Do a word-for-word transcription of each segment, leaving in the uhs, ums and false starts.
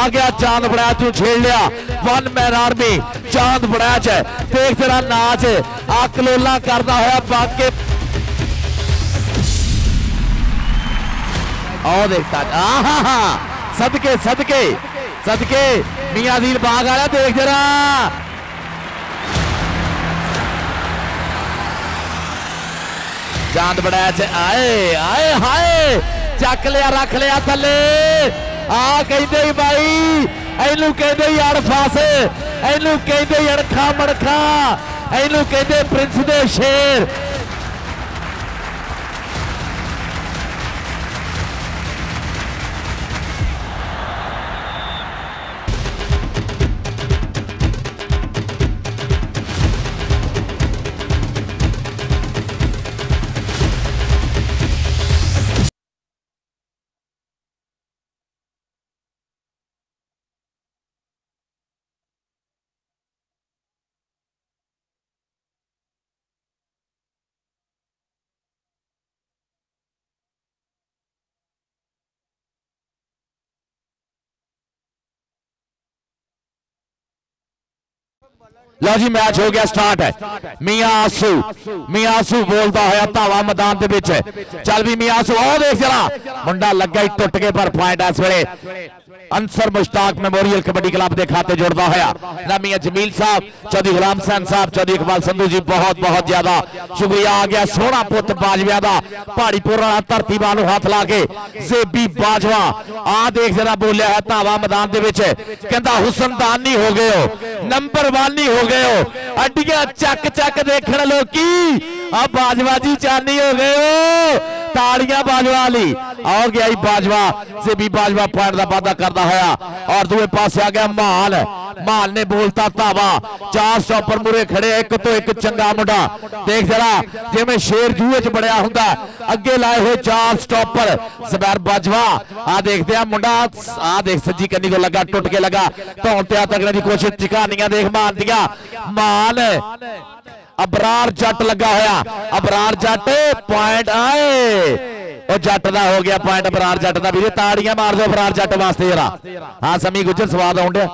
आ गया चांद बड़ा तू छेड़ लिया वन मैन आर्मी चांद बड़ा च देख तेरा नाच अकलोला करता होया बाके आओ देखता आहा सदके सदके सदके मियां अजील बाग आया देख जरा चांद बड़ा आए आए हाय चक लिया रख लिया थले आ कहते भाई इनू कहते अड़ फस इनू कहते अड़खा मड़खा इनू कहते प्रिंस दे शेर लो जी मैच हो गया स्टार्ट है मियां आसू मियां आसू बोलता होया धावा मैदान दे विच चल भी मियां आसू ओ देख जरा मुंडा लगा ही टुट के पर पॉइंट इस वेले अंसर मुश्ताक मेमोरियल कबड्डी क्लब के खाते जुड़ता होया ना मियां जमील साहब चौधरी गुलाम हुसैन साहब चौधरी इकबाल संधू जी बहुत बहुत ज्यादा शुक्रिया आ गया सोहना पुत बाजवा दा पहाड़ीपुर वाला धरती मां नूं हाथ ला के जेबी बाजवा आ देख जरा बोलिया है धावा मैदान दे विच कहंदा हुसनदानी हो गए हो नंबर वन ही हो गए हो अड्डियां चक चक देखण लोकी आ बाजवा जी चानी हो गए हो ताड़ियां बाजवा ली आओ गया बाजवा से भी बाजवा पॉइंट का वादा करता होया और दूसरे पास आ गया माल माल ने बोलता धावा चार स्टॉपर मुरे खड़े एक तो एक चंगा मुंडा देख जरा जिवें शेर जूए च बड़िया हुंदा अगे लाए हुए चार स्टॉपर ज़ुबैर बाजवा आ देखते हैं मुंडा आ देख सज्जी कन्नी को लगा टुट के लगा धौन ते तगड़े की कोशिश चिकानियां देख मार दिया माल अबरार जट लगा होया अबरार जट पॉइंट आए और जट दा हो गया पॉइंट अबरार जट दा वीरे ताड़ियां मार दो अबरार जट वास्ते जरा हां समी गुजर स्वाद आउंदे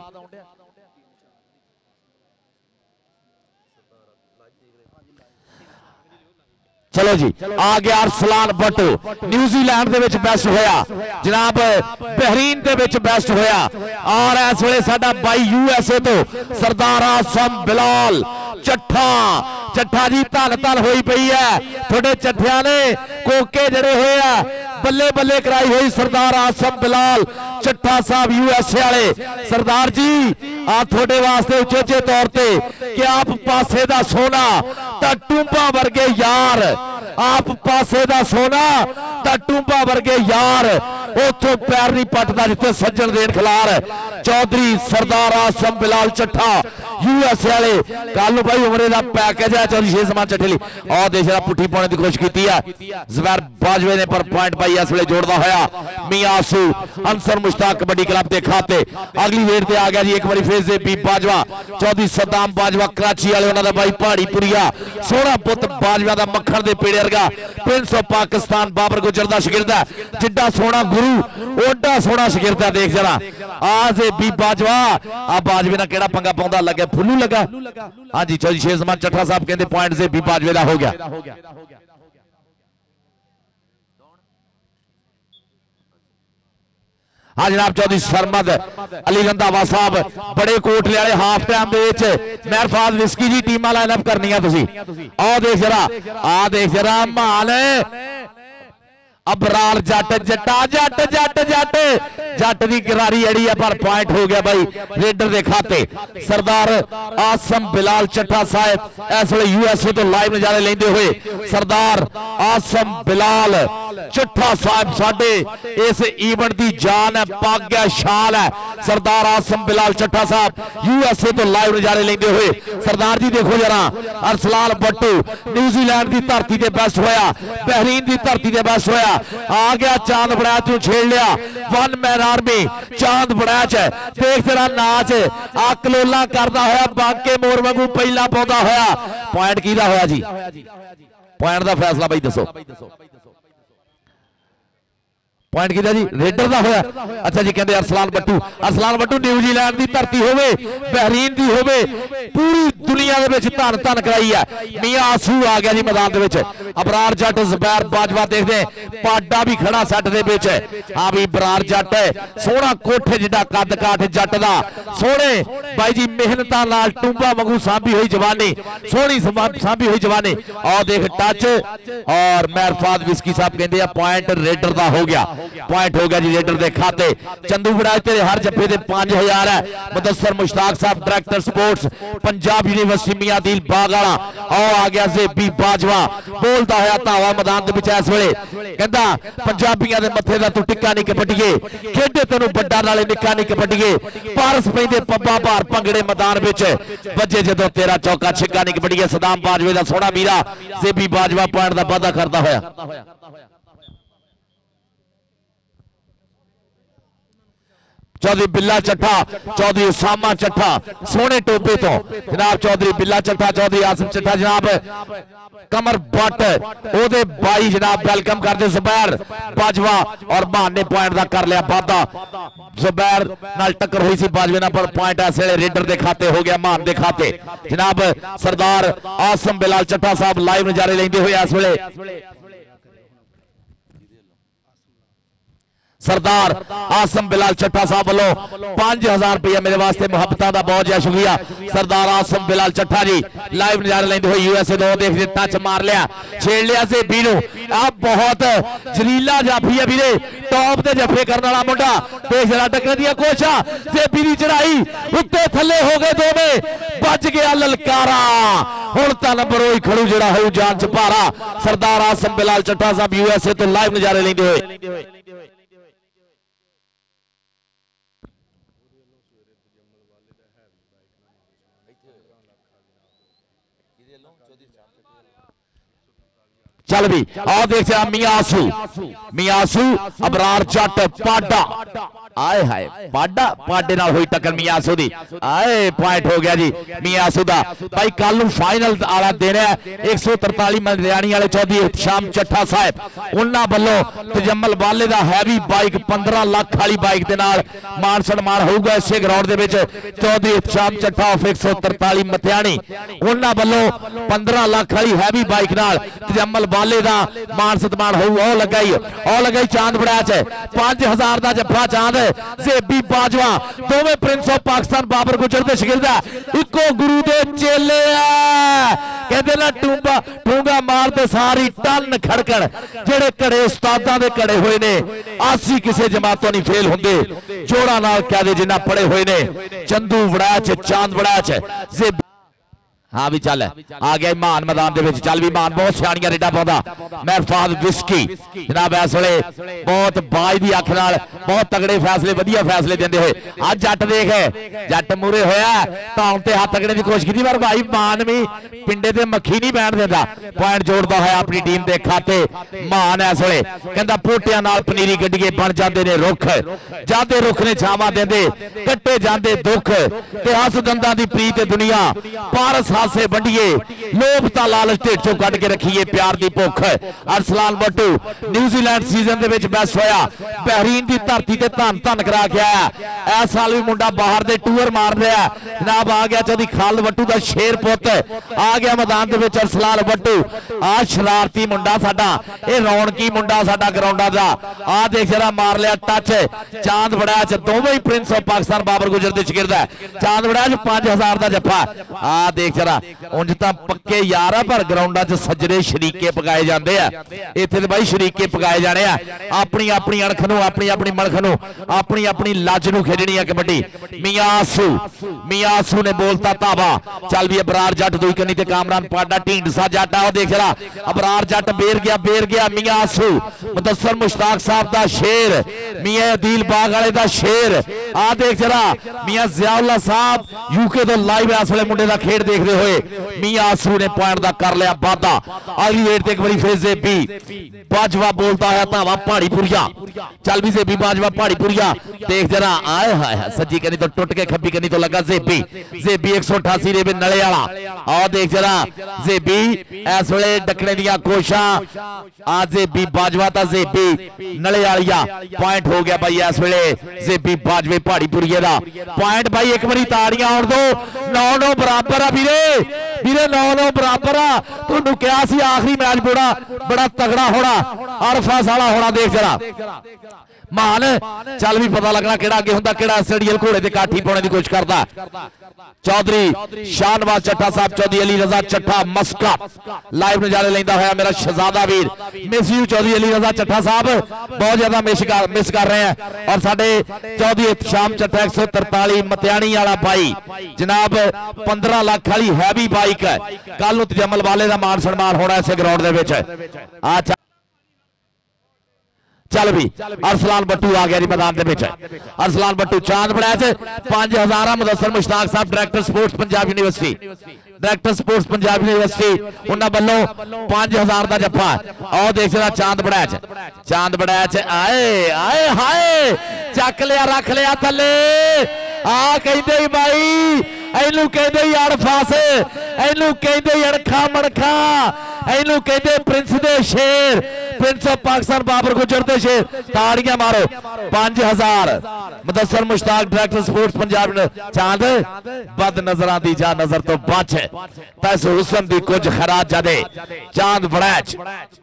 चलो जी आ गया अरसलान बट्टू न्यूजीलैंड दे विच बेस्ट होया जनाब बहरीन दे विच बेस्ट होया और इस वेले साडा बाई यूएसए तो सरदार आसम बिलाल चट्ठा चट्ठा जी धन धन होई पई है थोड़े चट्ठिया ने कोके जड़े हुए है बल्ले बल्ले कराई हुई सरदार आसम बिलाल चट्ठा साहब यूएसए वाले सरदार जी आ थोड़े वास्ते उचेचे तौर पे कि आप पासे दा सोना ता टूंबा वर्गे यार आप पासे दा सोना ता टूंबा वर्गे यार उथों पैर नहीं पटदा जिथे सज्जन देन खिलार चौधरी सरदार आसम बिलाल चट्ठा यूएसए वाले कल भाई उमरे दा पैकेज है चौधरी छे समान चट्ठे और देश का पुठी पाने की कोशिश की है ज़ुबैर बाजवे ने पर पॉइंट पाई इस वेले जोड़ता होया मियां आसू अंसर मुश्ताक कबड्डी क्लब के खाते अगली वेट से आ गया जी एक बार फिर से बी बाजवा चौधरी सद्दाम बाजवा कराची वाले उन्होंने भाई पहाड़ी पुरिया सोहना पुत बाजवा का मक्खन के पेड़े वर्गा प्रिंस ऑफ पाकिस्तान बाबर गुजर का शागिर्द है जिड्डा सोहना गुरु ओडा सोहना शागिर्द है देख जरा आज बी बाजवा आ बाजवे ना केड़ा पंगा पाउंदा लगे फुल्लू लगा हां जी चौधरी शेर जमान चट्ठा साहब कहते पॉइंट से बी बाजवे दा हो गया हाँ जनाब चौधरी सरमद अली रंधावा साहब बड़े कोटले वाले हाफ टाइम मेहरफाज विस्की जी टीम लाइनअप करनी आ देख जरा आ देख जरा माल अबरार जट जटा जट जट जट जट की गिरारी अड़ी है पर पॉइंट हो गया भाई रेडर के खाते सरदार आसम बिलाल चट्ठा साहब इस वे यूएसए तो लाइव नजारे लेंदे हुए सरदार आसम बिलाल चट्ठा साहब साडे इस इवेंट की जान है पग है शाल है सरदार आसम बिलाल चट्ठा साहब यूएसए तो लाइव नजारे लेंदे हुए सरदार जी देखो जरा अरसलान बट्टू न्यूजीलैंड की धरती से बेस्ट होया बहरीन की धरती से बेस्ट होया आ गया चांद बड़ा तू छेड़ लिया वन मैन आर्मी चांद बड़ा च देख तेरा नाच अकलोला करता होया बाके मोर वांगू पहला पौधा होया पॉइंट कीदा होया जी पॉइंट का फैसला भाई दसो पॉइंट किया जी रेडर का होया। अच्छा जी कहते अरसलान बट्टू अरसलान बट्टू न्यूजीलैंड की धरती होवे बहरीन की होवे पूरी दुनिया के धन धन कराई है। मियां आसू आ गया जी मैदान के विच अबरार जट ज़ुबैर बाजवा देखते पाडा भी खड़ा सैट दे विच। हाँ भी बरार जट सोहना कोठे जिड्डा कद काठ जट दा सोहने बाई जी मेहनत नाल टूंबा वांगू सांभी हुई जवानी सोहनी सांभी हुई जवानी और देख टच और मेहरफाद विस्की साहब कहते हैं पॉइंट रेडर का हो गया पॉइंट हो गया जी रेडर के खाते। चंदू बड़ाज तेरे हर जब्बे के पांच हजार है। मुदस्सर मुश्ताक साहब डायरेक्टर स्पोर्ट्स पंजाब यूनिवर्सिटी मियां दिल बाग वाला और आ गया ज़ेबी बाजवा बोलता होया धावा मैदान के विच इस वेले कहंदा पंजाबियों के मथे दा तू टिक्का नहीं कपटिए खेडे तेनू बड्डा नाले निक्का नहीं कपटिए पारस पैंदे पब्बा भार भंगड़े मैदान विच वजे जदों तेरा चौका छिक्का नहीं कपटिए। सदाम बाजवे दा सोहना मीरा ज़ेबी बाजवा पॉइंट दा वादा करदा होया। चौधरी बिल्ला चट्ठा चौधरी उसामा चट्ठा सोने टोपे तो जनाब चौधरी बिल्ला चट्ठा चौधरी आसिम चट्ठा जनाब कमर बट ओदे भाई जनाब वेलकम करते ज़ुबैर बाजवा और मान ने पॉइंट का कर लिया वादा। ज़ुबैर नाल टक्कर हुई सी बाजवे ना पर पॉइंट इस वेले रेडर के खाते हो गया मान के खाते। जनाब सरदार आसम बिलाल चट्ठा साहब लाइव नजारे लेंदे हुए इस वेले सरदार आसम बिलाल चट्ठा साहब वालों पांच हजार रुपया मेरे वास्ते मुहब्बतां दा बहुत ज्यादा शुक्रिया। सरदार आसम बिलाल चट्ठा जी लाइव नजारे लेंदे हुए यूएसए दो देख के टच मार लिया छेड़ लिया से बीनू अब बहुत जलीला जाफी है वीरे टॉप ते जफे करने वाला मुंडा देख जरा टक्कर दिया कोशा से बीरी चढ़ाई उत्ते थल्ले हो गए दोवें बच गया ललकारा हुण तां नंबर ओही खड़ू जड़ा हो जान च भारा। सरदार आसम बिलाल चट्ठा साहब यूएसए तो लाइव नजारे लेंदे हुए चल भी आओ देख मियां आसू मियां आसू अबरार जट पाडा आए हाय पाडा पाडे नाल हुई टक्कर मियां आसू दी आए पॉइंट हो गया जी मियां आसू दा भाई कल नूं फाइनल वाला दिन है एक सौ तरताली मंडियाणी वाले चौधरी शाम चट्ठा साहब उन्हां वल्लों तजम्मल वाले दा हैवी बाइक पंद्रह लाख वाली बाइक दे नाल मान सन्मान होगा इसे ग्राउंड दे विच चौधरी शाम चट्ठा ऑफ एक सौ तरताली मथियाणी उन्हां वल्लों पंद्रह लाख वाली हैवी बाइक नाल तजम्मल वाले दा मान सन्मान होऊ ओ लगाई ओ लगाई चांद बड़ा च पांच हजार दा जफ्फा चांद ज़ेबी बाजवा दोवें प्रिंस ऑफ पाकिस्तान बाबर गुजर दे शागिर्द इको गुरु दे चेले कहते ना टूंबा ठूंगा मारते सारी टन खड़कण जेड़े घड़े उस्तादां दे घड़े हुए ने आसी किसी जमातों नहीं फेल होंदे जोड़ा नाल कह दे जिन्ना पड़े हुए ने चंदू वड़ैच चांद वड़ैच ज़ेबी हाँ भी चल आ गया मान मैदान के चल भी मान बहुत सियाणियां रेडा पाਉਂਦਾ मेहरफाद विस्की जनाब इस वे बहुत बाज की अख नाल बहुत तगड़े फैसले वधिया फैसले देंदे हुए आज जट देख जट मूरे होया धौन ते हाथ तगड़े की कोशिश की पर भाई मान भी पिंडे ते मक्खी नहीं बैठ देता पॉइंट जोड़ता होया अपनी टीम के खाते। मान इस वे कहता पोटिया नाल पनीरी गड्डिए बन जाते ने रुख जाते रुख ने छावां देंदे कट्टे जाते दुख ते हस दंदां दी प्रीत दुनिया पारस से वंडिए लोभ ता लालच ढिड चों कढ के रखिए प्यार दी भुख। अरसलान बट्टू न्यूजीलैंड सीजन दे विच बेस्ट होया बहरीन की धरती ते धन धन करा के आया इस साल भी मुंडा बाहर दे टूर मार रहा जनाब आ गया चौधरी खालिद बट्टू दा शेर पुत आ गया मैदान दे विच अरसलान बट्टू आ शरारती मुंडा साडा ए रौनकी मुंडा साडा ग्राउंडा दा आ देख जरा मार लिया टच चांद बड़ा च दोवें ही प्रिंस ऑफ पाकिस्तान बाबर गुजर दे शागिर्द है चांद बड़ा च पांच हजार दा जफ्फा आ देख जरा उंज तां पक्के यार पर ग्राउंडा च सजरे शरीके पकाए जाते हैं इत्थे ते भाई शरीके पकाए जाने अपनी अपनी अणख नूं अपनी अपनी मणख नूं अपनी अपनी लज नूं खेडनी है कबड्डी। मियां आसू मियां आसू ने बोलता धावा चल भी अबरार जट दुई कनी ते कामरान पाडा ढींडसा जट आओ देख जरा अबरार जट बेर गया बेर गया मियां आसू मुदस्सर मुश्ताक साहब दा शेर मियां दिल बाग वाले दा शेर आ देख जरा मियां ज़ियाउल्लाह साहब यूके तो लाइव इस वेले मुंडे दा खेड देखदे होए मियां आसू ने पॉइंट का कर लिया वादा। अगली रेड एक बारी फिर जेबी बाजवा बोलता है धावा पहाड़ीपुरिया। चल भी जेबी बाजवा पहाड़ीपुरिया देख जरा आए हाय सज्जी कनी तो टुट के खब्बी कनी तो लगा जेबी। जेबी एक सौ अठासी रेबे नले वाला और देख जरा जेबी इस वे डकने दिया कोशा आ जेबी बाजवा था जेबी नले वालिया पॉइंट हो गया भाई इस वे जेबी बाजवे पहाड़ीपुरिये का पॉइंट भाई। एक बारी ताड़ियां आउण दो नौ नौ बराबर आ वीरे वीरे नौ नौ बराबर आ। तुहानू कहा सी आखिरी मैच बड़ा बड़ा तगड़ा होना अरफास वाला होना। देख जरा मान चल भी पता लगना केड़ा अगे हुंदा केड़ा स्टेडियल घोड़े ते काठी पाने की कोशिश करता। चौधरी शाहनवाज चट्ठा साहब चौधरी अली रजा चट्ठा मस्का लाइव नजारे लेंदा होया मेरा शहजादा वीर मिस यू चौधरी अली रजा चट्ठा साहब बहुत ज्यादा मिस कर मिस कर रहे हैं। और साडे चौधरी शाम चट्ठा एक सौ तरताली मतियाणी वाला भाई जनाब पंद्रह लाख वाली हैवी बाइक है। कल नूं तजम्मल वाले का मान सन्मान होना इस ग्राउंड दे विच। अच्छा चल भी अरसलान बट्टू आ गया जी मैदान के विच। अरसलान बट्टू चांद बड़ा पांच हजार मुदस्सर मुश्ताक साहब director sports Punjab university director sports Punjab university उन्होंने वालों पांच हजार का जफा और देख रहा चांद बड़ा चांद बड़ा आए आए हाय चक लिया रख लिया थले आ कहते भाई इनू कहते अड़ फस इनू कहते अड़खा मड़खा इनू कहते प्रिंस दे शेर प्रिंस ऑफ पाकिस्तान बाबर गुजर दे शेर। ताड़ियां मारो पांच हजार मुदस्सर मुश्ताक डायरेक्टर स्पोर्ट्स पंजाब। चांद बद नजर दी जा नजर तो बच तैस हुसन दी कुछ खराज जादे चांद बड़ैच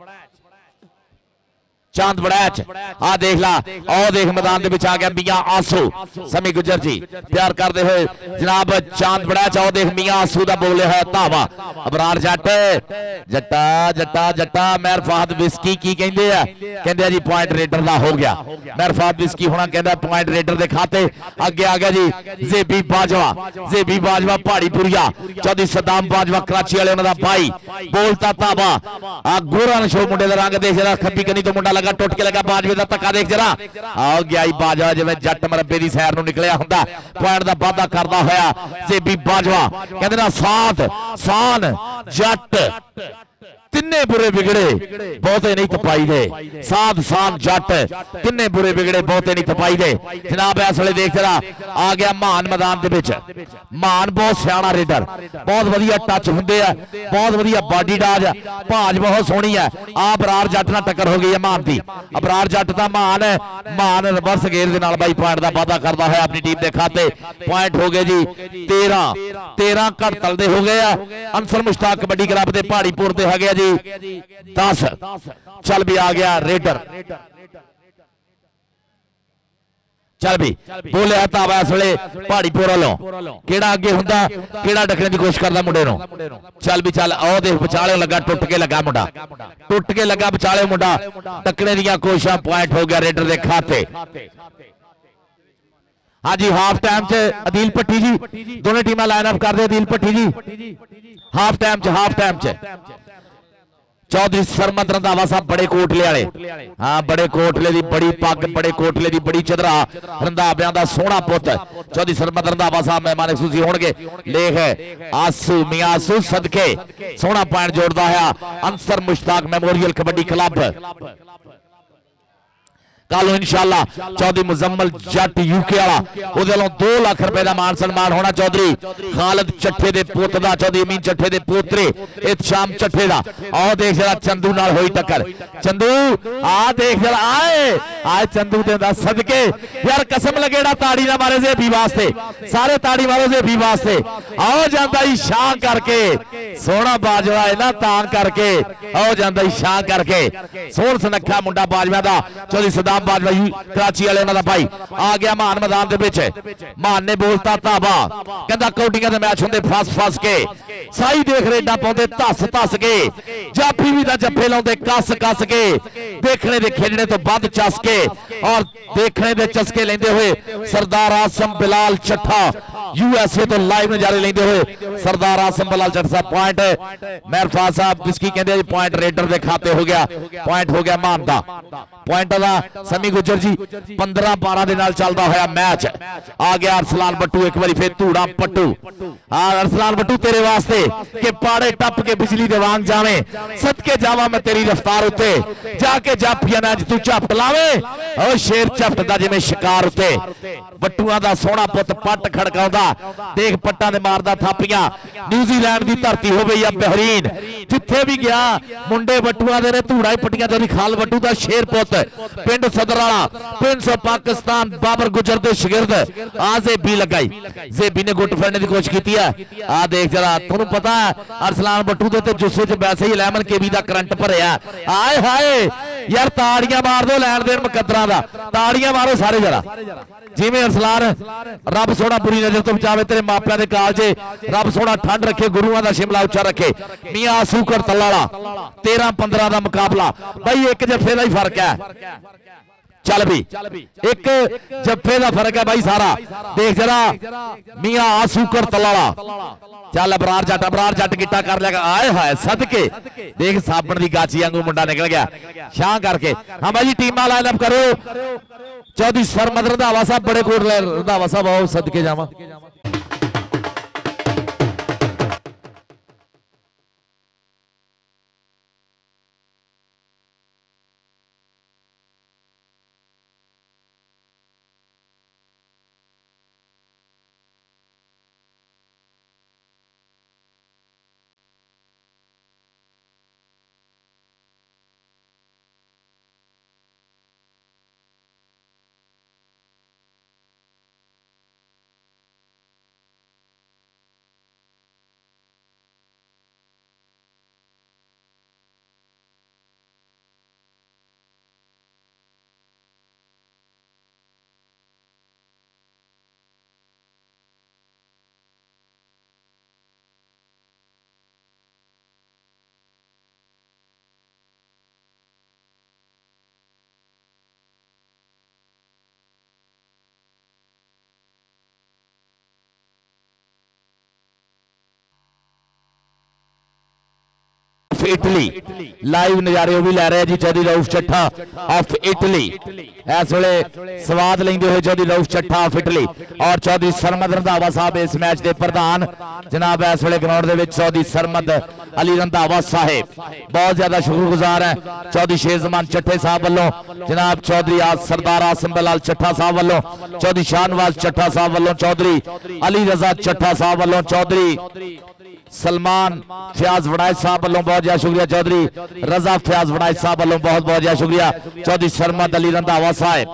चांद बड़ैच आ देख ला और देख मैदान के आ गया मियां आंसू समी गुजर जी प्यार करते हुए जनाब चांद बड़ैच और देख मियां आंसू का बोले है धावा अबरार जट जट्टा जट्टा जट्टा मेहर फहद विस्की की कहते हैं कहते जी पॉइंट रेडर का हो गया। मेहर फहद विस्की होना कहता पॉइंट रेडर के खाते अगे आ गया जी जेबी बाजवा जेबी बाजवा पहाड़ीपुरिया चौधरी सदाम बाजवा कराची वाले उन्होंने भाई बोलता धावा आ गोरा शो मुंडे का रंग देख जरा खब्बी कनी तो मुंडा लगा टुट के लगा बाजवे का धक्का देख जरा आओ गया बाजवा जिवें जट मरबे की सैर नूं निकलिया हुंदा पॉइंट का वादा करता होया जेबी बाजवा कहंदे ना साथ शान जट तिन्ने बुरे बिगड़े बहुते नहीं तपाई दे साध शान जट तिन्ने बुरे बिगड़े बहुते नहीं तपाई दे। जनाब इस वेले देख जरा आ गया महान मैदान दे विच महान बहुत सियाणा रेडर बहुत वधिया टच हुंदे आ बहुत वधिया बॉडी डाज भाज बहुत सोहनी है। आ बरार जट नाल टक्कर हो गई है महान दी अबरार जट दा महान है महान रिवर्स गेयर दे नाल बाई पॉइंट दा वादा करदा है अपनी टीम दे खाते पॉइंट हो गए जी तेरह तेरह घड़तल दे हो गए अंसर मुश्ताक कबड्डी क्लब दे पहाड़ीपुर दे है दस। चल भी आ गया रेडर चल भी बोले धावा इस वे पहाड़ीपुर वालों केड़ा अगे हुंदा केड़ा डकने की कोशिश करता मुंडे नूं। चल भी चल आओ देख बचाले लगा टुट के लगा मुंडा टुट के लगा बचाले मुंडा टकने दी कोशिशां पॉइंट हो गया रेडर के खाते। हाँ जी हाफ टाइम च अदील भट्टी जी दोनों टीमां लाइन अप कर दे अदील भट्टी जी हाफ टाइम च हाफ टाइम च चौधरी सरमद रंधावा साहब बड़े कोटले वाले हाँ बड़े कोटले की बड़ी पग बड़े कोटले की बड़ी चदरा रंधावियां दा सोहना पुत चौधरी सरमद रंधावा साहब मेहमान खूसी होणगे लेख है आसू मियां आसू सदके सोहना पॉइंट जोड़ता है अंसर मुश्ताक मेमोरियल कबड्डी क्लब। कल इंशाअल्लाह चौधरी मुजम्मल जट यूके वाला उहदे वालों दो लाख रुपए का मान सन्मान होना। चौधरी खालिद चट्ठे दे पुत दा चौधरी अमीन चट्ठे दे पोतरे इत्शाम चट्ठे दा और देख जरा चंदू नाल होई टक्कर चंदू आ देख जरा आए आए चंदू दे दा सदके यार कसम लगेड़ा ताड़ी ना मारे जेबी वास्ते सारे ताड़ी मारो जेबी वास्ते आओ जांदा ही शाह करके सोहना बाजवा है ना तां करके आओ जांदा ही शाह करके सोहन सुनखा मुंडा बाजवा दा चौधरी सदाम बाजवा कराची वाले उन्होंने भाई आ गया महान मैदान दे विच महान ने बोलता धावा कहंदा कौडियां दे मैच हुंदे फस फस के साई देख रेडा पाउंदे धस धस के जाफी भी दा जफे लाउंदे कस कस के देखने दे खेडने तो बद चस के और देखने दे चस्के लेंदे हुए सरदार आसम बिलाल चट्ठा यूएसए तो लाइव नजारे लेंदे हुए सरदार आसम बलाल जट साहब पॉइंट मेहरफाज साहब जिसकी कहते हैं पॉइंट रेडर के खाते हो गया पॉइंट हो गया मान दा पॉइंट दा समी गुजर जी पंद्रह बारह के नाल चलदा होया मैच आ गया अरसलान बट्टू एक बारी फिर धूड़ा पट्टू हाँ अरसलान बट्टू तेरे वास्ते के पाड़े टप के बिजली दे वांग जावे सदके जावा मैं तेरी रफ्तार उत्ते जाके जाफिया मैच तू झपट लावे ओ शेर झपटदा जिवें शिकार उत्ते बट्टूआं दा सोहना पुत पट खड़काउंदा देख पट्टां दे मारदा थापियां न्यूजीलैंड की धरती हो गई है बेहरीन जिथे भी गया मुंडे बट्टूआं दे ने धूड़ा ही पट्टियां ते खाल बट्टू दा शेर पुत पिंड सदराला प्रिंस ऑफ पाकिस्तान बाबर गुजर दे शागिर्द आ ज़ेबी लगाई ज़ेबी ने गुट फड़ने की कोशिश की है आ देख जरा तुहानू पता है अरसलान बट्टू दे ते जुस्से च वैसे ही इलेवन केवी दा करंट भरिया आए हाय यार ताड़ियां मार दो लैन देन मुकद्दरां दा ताड़ियां मारो सारे जरा जिवें अरसलान रब सोहना बुरी नजर तो बचावे तेरे मापियां दे कालजे रब सोहना ठंड रखे गुरुआं दा शिमला उच्चा रखे मियां आसूकर तलाला तेरह पंद्रह का मुकाबला भाई एक जफे का ही फर्क है चल भी एक जफे का फर्क है भाई सारा देख जरा मियां आसूकर तलाला चल अबरार जट अबरार जट गिट्टा कर लिया आए हाय सदके देख साबण की गाची वांगू मुंडा निकल गया शाह करके हाँ भाई टीमां लाइनअप करो चौधरी सरमद रंधावा साहब बड़े कोट रंधावा साहब आओ सदके जावा इटली लाइव नजारे भी लै रहे जी चौधरी रऊफ चट्ठा ऑफ इटली इस वे स्वाद लेंदे हुए चौधरी रऊफ चट्ठा ऑफ इटली और चौधरी सरमद रंधावा साहब इस मैच के प्रधान जनाब इस वे ग्राउंड के चौधरी सरमद अली रंधावा साहेब बहुत ज्यादा शुक्रगुजार है चौधरी शेरजमान चट्ठे साहब वालों जनाब चौधरी आज सरदार आसम बलाल चट्ठा साहब वालों चौधरी शाहनवाज चट्ठा साहब वालों चौधरी अली रजा चट्ठा साहब वालों चौधरी सलमान फयाज वड़ाइज साहब वालों बहुत ज्यादा शुक्रिया चौधरी रजा फयाज वड़ाइज साहब वालों बहुत बहुत ज्यादा शुक्रिया चौधरी सरमद अली रंधावा साहब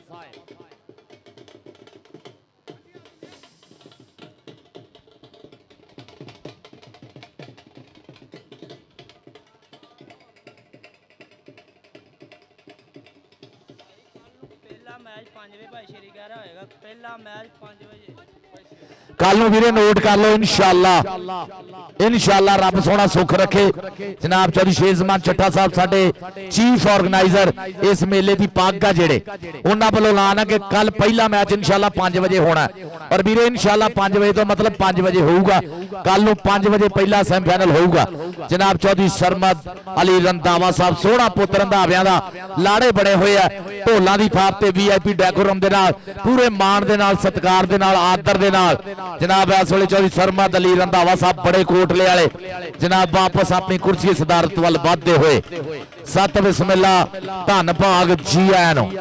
कल वीरे नोट कर लो इंशाअल्लाह इंशाअल्लाह रब सोना सुख रखे जनाब चौधरी शेरजमान चट्ठा साहब साडे चीफ ऑर्गेनाइजर इस मेले की पग आ जेड़े उन्हां वालों ऐलान है कि कल पहला मैच इंशाअल्लाह पांच बजे होना और वीरे इंशाअल्लाह पांच बजे तो मतलब पांच बजे होगा कल नूं पांच बजे पहला सेमीफाइनल होगा जनाब चौधरी सरमद अली रंधावा साहब सोहना पुत रंधावियां दा लाड़े बने हुए है ढोलां दी थाप ते वीआईपी डेकोरम दे नाल पूरे मान दे नाल सत्कार दे नाल आदर दे नाल जनाब इस वे चौधरी सरमद अली रंधावा साहब बड़े कोटले वाले जनाब वापस अपनी कुर्सी सदारत वाल बढ़ते हुए सत बिस्मिल्ला धन भाग जी आया नो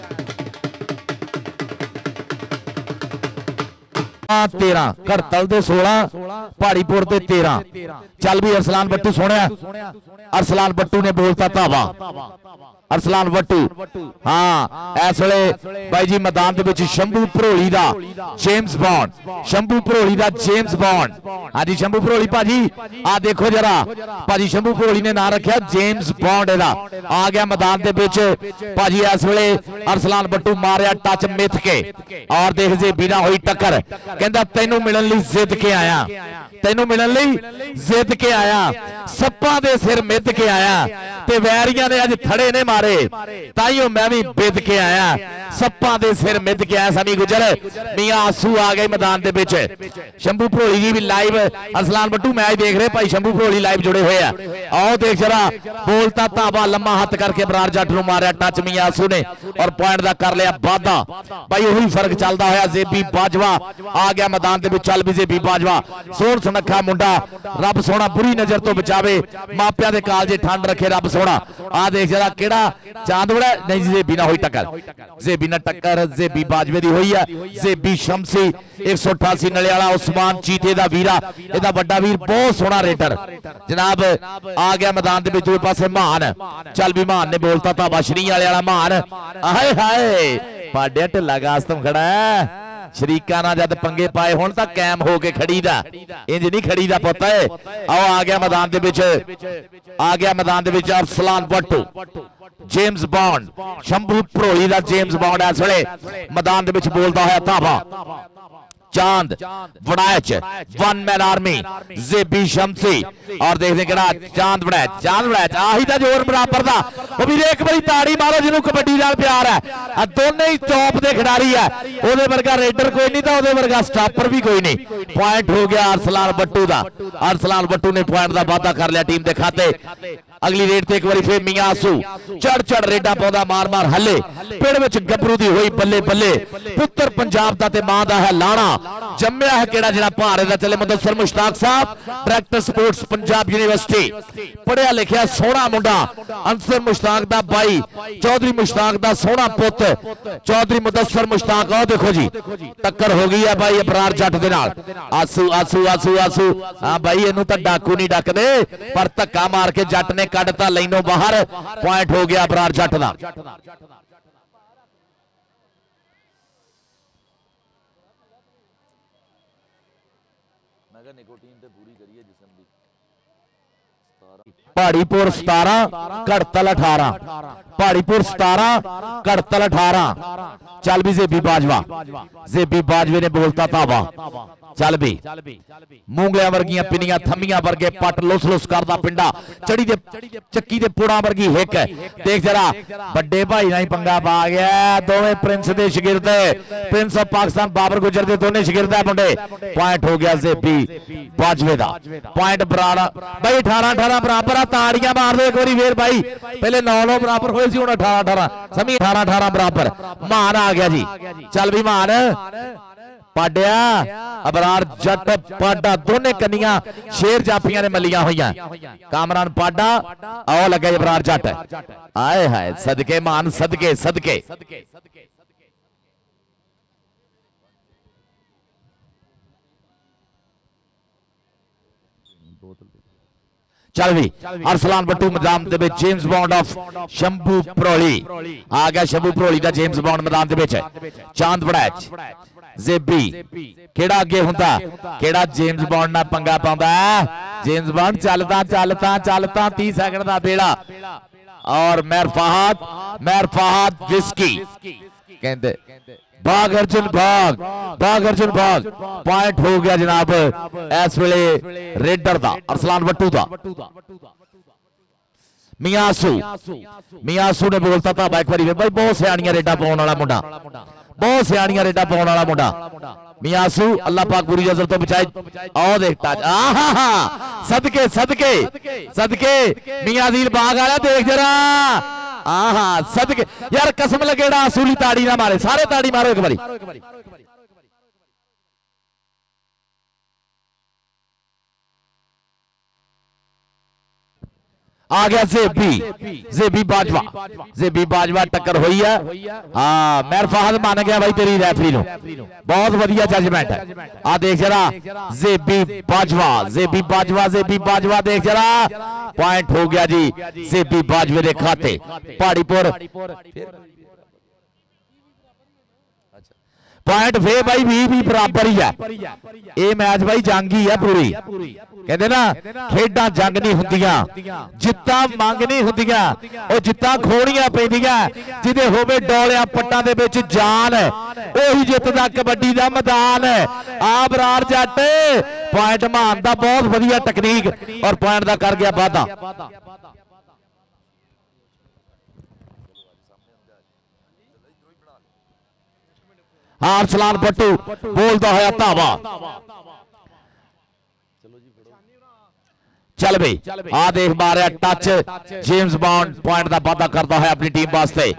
तेरह घड़तल दे सोलह पहाड़ीपुर दे तेरह चल भी अरसलान बट्टू सोने अरसलान बट्टू ने बोलता धावा अरसलान बट्टू हाँ इस वे भाई जी मैदान दे विच शंभू भरोली दा जेम्स बॉन्ड शंभू भरोली दा जेम्स बॉन्ड हाँ जी शंभू भरोली भाजी आ देखो जरा भाजी शंभू भरोली ने नाम रखा जेम्स बॉन्ड एदा आ गया मैदान दे विच भाजी इस वे अरसलान बट्टू मारिया टच मिथ के और देख जे बिना हुई टक्कर कहंदा तैनू मिलन लई जिद के आया तैनू मिलन लई जिद के आया सप्पां दे सिर मिध के आया ते वैरियां ने अज थड़े ने मारे ताइयों मैं भी बिद के आया सप्पा दे सिर मिद के आया। सनी गुजर मियां आसू आ गए मैदान दे विच। शंभू भरोली जी भी लाइव अरसलान बट्टू मैच देख रहे भाई शंभू भरोली लाइव जुड़े हुए हैं। आओ देख जरा बोलता धावा लम्मा हाथ करके बरार जट नूं मारिया टच मियां आसू ने और पॉइंट दा कर लिया वाधा भाई वही फर्क चलता होया। जेबी बाजवा आ गया मैदान दे विच। चल भी जेबी बाजवा सोहण सुनखा मुंडा रब सोना बुरी नजर तो बचावे मापिया दे कालजे ठंड रखे रब सोना। आ देख जरा केड़ा चांद बड़ा नहीं जेबी ना होई टक्कर जेबी ना टक्कर जेबी बाजवे दी होई है। जेबी शमसी एक सौ अठासी नले वाला उस्मान चीते दा वीरा एदा बड़ा वीर बहुत सोहना रेडर जनाब आ गया मैदान दे विच। दूए पासे मान चल भी मान ने बोलता था बशरी वाले वाला मान हाय हाय पाडिया ढिला गास्तम खड़ा है शरीका ना जद पंगे पाए हुण तां कैम हो के खड़ी दा इंज नहीं खड़ी दा पुत्त है। आओ आ गया मैदान दे विच आ गया मैदान दे विच अरसलान बट्टू जेम्स बॉन्ड शंभू भरोली दा जेम्स बॉन्ड इस वेले मैदान दे विच बोलदा होया धावा। Chand Waraich one man army Zebi Shamsi और देखते केड़ा चांद वड़ैच चांद वड़ैच आही दा जोर बराबर दा ओ भी एक बारी ताड़ी मारो जिन्हों कबड्डी नाल प्यार है। दोनों ही टॉप दे खिडारी है ओदे वर्गा रेडर कोई नहीं तो ओदे वर्गा स्टॉपर भी कोई नहीं। पॉइंट हो गया अरसलान बट्टू दा। अरसलान बट्टू ने पॉइंट दा वादा कर लिया टीम दे खाते। अगली रेड ते एक बारी फिर मियां आसू चढ़ चढ़ रेडा पाउंदा मार मार हले पिंड विच गबरू दी होई बल्ले बल्ले पुत्र पंजाब दा ते मां दा है लाणा जम्मिया है केड़ा जिहड़ा भारे दा चले मुदस्सर मुश्ताक साहब डायरेक्टर स्पोर्ट्स पंजाब यूनिवर्सिटी पढ़िया लिखिया सोहना मुंडा अंसर मुश्ताक दा भाई चौधरी मुश्ताक दा सोहना पुत चौधरी मुदस्सर मुश्ताक। आओ देखो जी टक्कर हो गई है भाई अबरार जट दे नाल। आसू आसू आसू आसू हां भाई इनू तां डाकू नहीं डकदे पर धक्का मार के जट ने कढ़ता लाइनों बाहर। पॉइंट हो गया अबरार जट दा। पहाड़ीपुर सतारह घड़तल अठारह पहाड़ीपुर सतारह घड़तल अठारह। चल भी जेबी बाजवा जेबी बाजवे ने बोलता धावा। चल भी मूंगलियां वर्गियां पिनियां थमियां वर्गे पट लुस लुस करदा पिंडा चढ़ी दे चक्की दे पुड़ा वर्गी हिक देख जरा बड़े भाई नाल पंगा पा गया। दोवें प्रिंस दे शागिर्द प्रिंस ऑफ पाकिस्तान बाबर गुजर दे दोने शागिर्द है मुंडे। पॉइंट हो गया जेबी बाजवे दा। पॉइंट बराड़ा भाई अठारह अठारह बराबर ताड़ियां मार दे एक बारी फिर भाई पहले नौ नौ बराबर होए सी हुण अठारह अठारह समी अठारह अठारह बराबर। मान आ गया जी चल भी मान पाडिया अबरार जट पाडा दोने कन्नियां शेर जाफियां ने मलियां होइयां। कामरान पाडा आओ लगे अबरार जट आए हाय सदके मान सदके सदके। चल भी अरसलान बट्टू मैदान दे विच James Bond of Shambhu Bharoli आ गया। शंभू भरोली दा जेम्स बॉन्ड मैदान दे विच। चांद वड़ैच जेबी केड़ा अगे हुंदा केड़ा जेम्स बॉन्ड ना पंगा पाउंदा। जेम्स बॉन्ड चलता चलता चलता तीस सेकंड दा बेड़ा और मेहर फहद मेहर फहद विस्की कहंदे बाग अर्जुन बाग बाग अर्जुन बाग। पॉइंट हो गया जनाब इस वेले रेडर दा अरसलान बट्टू दा। मियां आसू मियां आसू ने बोलता था एक बारी भाई बहुत सियाणियां रेडा पाउण वाला मुंडा बहुत सियाणियां रेडा पाउण वाला मुंडा मियां आसू अल्लाह पाक बुरी नजर तो बचाए। आओ देखता आहा सदके सदके सदके मियां अजील बाग वाला देख जरा आहा सदके यार कसम लगेड़ा आसूली ताड़ी ना मारे सारे ताड़ी मारो एक बारी। आ गया जेबी जेबी बाजवा जेबी बाजवा टक्कर हुई है। हाँ मेहर फहद मान गया भाई तेरी रेफरी नो बहुत बढ़िया जजमेंट है। आ देख जरा जेबी बाजवा जेबी बाजवा जेबी बाजवा देख जरा पॉइंट हो गया जी जेबी बाजवे के खाते। पहाड़ीपुर पॉइंट वे भाई भी भी बराबर ही है। ये मैच भाई जंग ही है पूरी कहते ना खेडा जंग नहीं होंदियां जित्ता मंग नहीं होंदियां ओ जित्ता खोणियां पैंदियां जिदे होवे डोलियां पट्टां दे विच जान ओही जितदा कबड्डी दा मैदान। आ बरार जट पॉइंट मान दा बहुत वधिया तकनीक और पॉइंट दा कर गया वादा। अरसलान भट्टू बोलता होया धावा। चल भाई आ देख मारिया टच, जेम्स बॉन्ड पॉइंट का वादा करता है अपनी टीम वास्ते।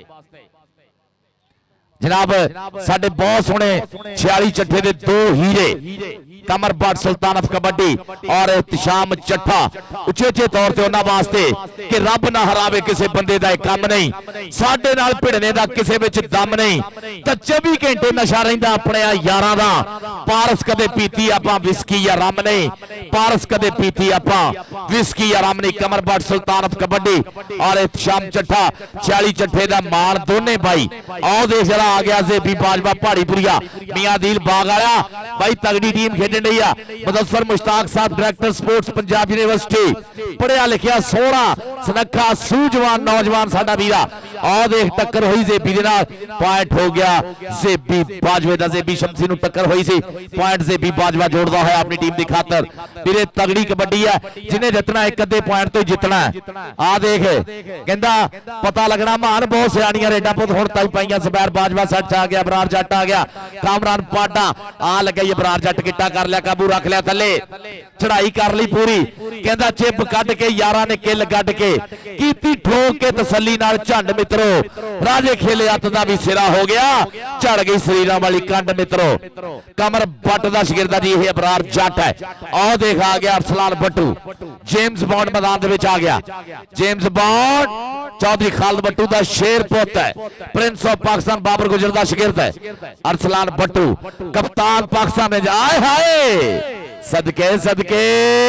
जनाब साडे बहुत सोहने छियाली चट्ठे दे दो हीरे कमर भट्ट सुल्तान ऑफ कबड्डी और इहतिशाम चट्ठा उचेचे तौर ते उन्हां वास्ते कि रब ना हरावे किसी बंदे दा काम नहीं, साडे नाल भिड़ने दा किसी विच दम नहीं, तां चौबीस घंटे नशा रहिंदा अपने यारां दा। पारस कदे पीती आपां विस्की या रम नहीं, पारस कदे पीती आपां विस्की या रम नहीं। कमर भट्ट सुल्तान ऑफ कबड्डी और इहतिशाम चट्ठा छियाली चट्ठे दा मान दोने भाई। आओ देख जरा आ गया जेबी बाजवा पहाड़ीपुरिया मियां दिल बाग वाला भाई, तगड़ी टीम खेडन रही है। मुदस्सर मुश्ताक साहब डायरेक्टर स्पोर्ट्स पंजाब यूनिवर्सिटी, पढ़िया लिखिया सोहना सुनखा सूझवान नौजवान साडा वीरा। आओ देख टक्कर हुई जेबी दे नाल, पॉइंट हो गया जेबी बाजवे दा। जेबी शमसी नूं टक्कर हुई सी, पॉइंट जेबी बाजवा जोड़दा होया अपनी टीम दी खातर। वीरे तगड़ी कबड्डी है, जिन्हें जितना एक अद्धे पॉइंट तो जितना है। आ देख कहंदा पता लगना मान बहुत सियाणियां रेडा पुत हुण ताई पाईयां। सबैर बाजवा सट आ गया, बरार जट आ गया, कामरान पाडा आ लगा ये बरार जट किट्टा कर लिया, काबू रख लिया, थले चढ़ाई कर ली पूरी। कहंदा चिप कट के यारा ने किल गड के कीती ठोक के तसल्ली नाल झंड मित्रो। राजे खेले अत दा भी सिरा हो गया, झड़ गई शरीरां वाली कंड मित्रो। कमर भट्ट दा शगिरदा जी ये बरार जट है। आओ देख आ गया अरसलान भट्टू, जेम्स बॉन्ड मैदान दे विच आ गया। जेम्स बॉन्ड चौधरी खालिद भट्टू दा शेर पुत है, प्रिंस ऑफ पाकिस्तान बाबर गुजर दा शगिरद है। अरसलान भट्टू कप्तान पाकिस्तान ने आए हाय सदके सदके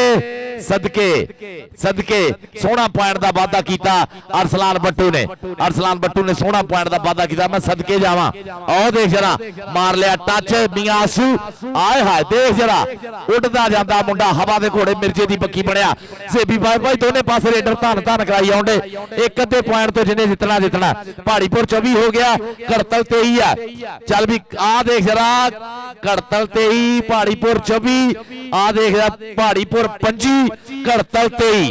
सदके सदके सोहना पॉइंट का वादा किया अरसलान भट्टू ने। अरसलान भट्टू ने सोहना पॉइंट का वादा किया, मैं सदके जावा। आओ देख जरा मार लिया टच मियां आसू, आए हाय देख जरा उड़दा जांदा मुंडा हवा दे घोड़े मिर्जे दी बक्की बनया। सेबी भाई भाई दोनों पासे रेडर धन धन कराई आउंदे, एक अद्धे पॉइंट तो जिन्हें जितना जितना। पहाड़ीपुर चौबी हो गया, घड़तल तेई है। चल भी आ देख जरा घड़तल तेई पहाड़ीपुर चौबी, आ देख जरा पहाड़ीपुर पंजी घड़तल तेई।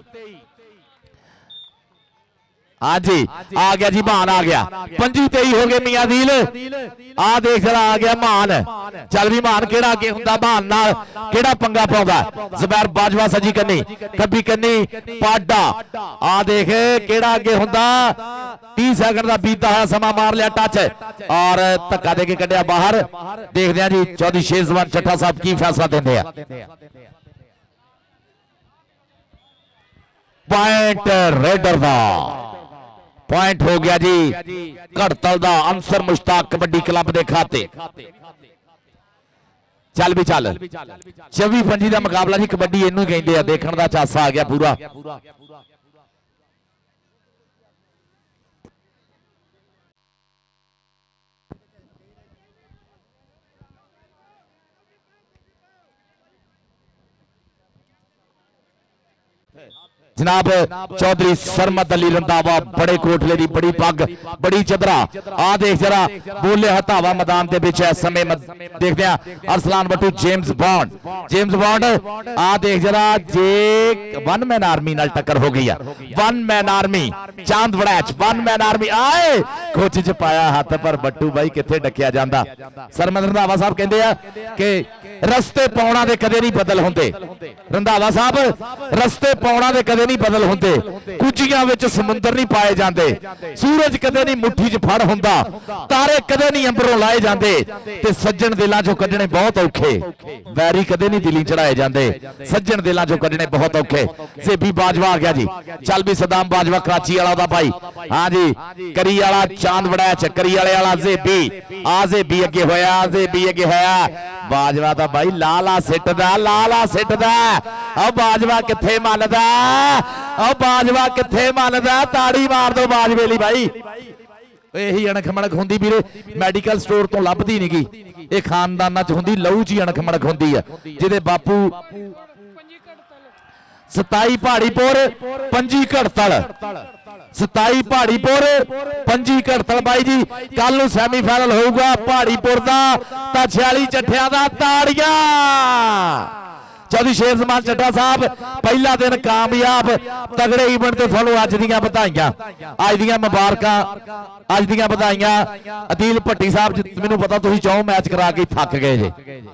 हाँ जी आ गया जी मान आ गया, पंजी तेई हो गए मियां दील। आ देख जरा आ गया मान। चल भी मान केड़ा अगे हुंदा, मान नाल केड़ा पंगा पाउंदा। ज़ुबैर बाजवा सजी कन्नी खब्बी कन्नी पाडा। आ देख केड़ा अगे हुंदा, तीस सेकंड का बीता है समा, मार लिया टच और धक्का दे के कढ़िया बाहर। देखते हैं जी चौधरी शेरजवान चट्ठा साहब की फैसला देंदे आ। पॉइंट रेडर दा पॉइंट हो गया जी घड़तल दा अंसर मुश्ताक कबड्डी क्लब दे खाते। चल भी चल चौबी पंजी का मुकाबला जी कबड्डी इनू कहते हैं, देखने का चासा आ गया पूरा। जनाब चौधरी सरमद अली रंधावा बड़े कोटले की बड़ी पग बड़ी चदरा। आ देख जरा बोले हथावा मैदान के बीच इस समय देखते हैं Arsalan Bhattu James Bond. James Bond आ देख जरा जे वन मैन आर्मी नाल टक्कर हो गई है। One man army Chand Waraich one man army आए कोच च पाया हाथ पर भट्टू भाई किथे डकिया जांदा। सरमद रंधावा साहब कहते हैं कि रस्ते पाउणा दे कदे नहीं बदल होंदे। रंधावा साहब रस्ते पाउणा दे कदे नहीं बदल होंदे, कुचियां विच समुंदर नहीं पाए जाते, सूरज कदे नहीं मुट्ठी च फड़ हुंदा, तारे कदे नहीं अंबरों लाए जाते, ते सज्जन दिलां चों कढणे बहुत औखे, वैरी कदे नहीं दिली चढ़ाए जाते, सज्जन दिलां चों कढणे बहुत औखे। जेबी बाजवा आ गया जी, चल भी सदाम बाजवा कराची वाला दा भाई। हाँ जी करी वाला चांद वड़ैच करी वाले वाला जेबी। आ जेबी अगे होया, जेबी अगे होया, बाजवा दा भाई लाला सिटदा लाला सिटदा। अब बाजवा किथे मनदा, अब बाजवा किथे मनदा, ताड़ी मार दो बाजवे ली भाई। यही अणख मणख होंदी वीरे, मैडिकल स्टोर तो लभदी नहीं गी, ये खानदाना च होंदी, लहू च अणख मणख होंदी है। जिहदे बापू सताई पहाड़ीपुर पंजी घड़तल, सताई पहाड़ीपुर पंजी घड़तल बाई जी। कल नूं सैमीफाइनल होगा पहाड़ीपुर का, छियाली चट्ठियां दा ताड़ियां। लो जी शेर जमान चड्डा साहब पहला दिन कामयाब तगड़े इवेंट ते थानू अज दियां बधाइयां अज दियां मुबारकां अज दियां बधाइयां अदील भट्टी साहब मैनू पता तुसीं चौ मैच करा के थक गए जे